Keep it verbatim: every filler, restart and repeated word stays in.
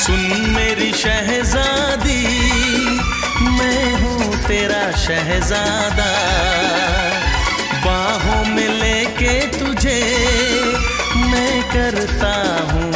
सुन मेरी शहजादी, मैं हूँ तेरा शहजादा। बाहों में लेके तुझे मैं करता हूँ